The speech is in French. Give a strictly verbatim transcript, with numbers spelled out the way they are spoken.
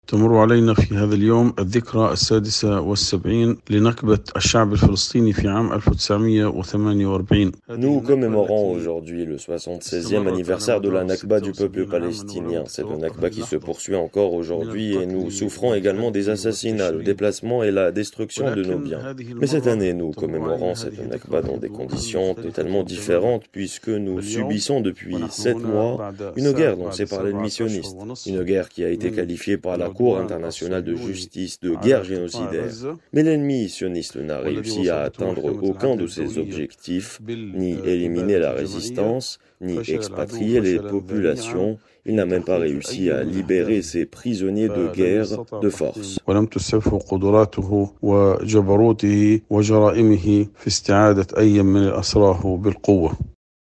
تمر علينا في هذا اليوم الذكرى السادسة والسبعين لنكبة الشعب الفلسطيني في عام ألف وتسعمائة وثمانية وأربعين. Nous commémorons aujourd'hui le soixante-seizième anniversaire de la Nakba du peuple palestinien. Cette Nakba qui se poursuit encore aujourd'hui et nous souffrons également des assassinats, le déplacement et la destruction de nos biens. Mais cette année, nous commémorons cette Nakba dans des conditions totalement différentes puisque nous subissons depuis sept mois une guerre dont s'est parlé le missionniste. Une guerre qui a été qualifiée par la Cour internationale de justice de guerre génocidaire. Mais l'ennemi sioniste n'a réussi à atteindre aucun de ses objectifs, ni éliminer la résistance, ni expatrier les populations. Il n'a même pas réussi à libérer ses prisonniers de guerre de force. ولم تسعفه قدراته وجبروته وجرائمه في استعادة أي من الأسراه بالقوة.